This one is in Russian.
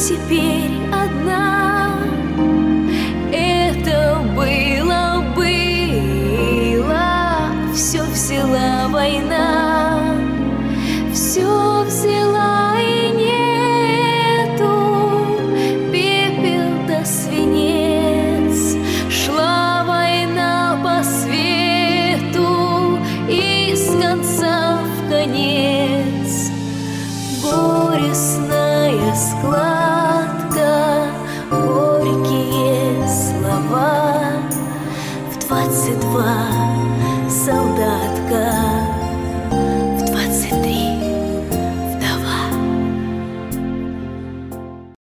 теперь одна. Это было, все взяла война, все взяла и нету пепел да свинец. Шла война по свету из конца в конец. Горестная складка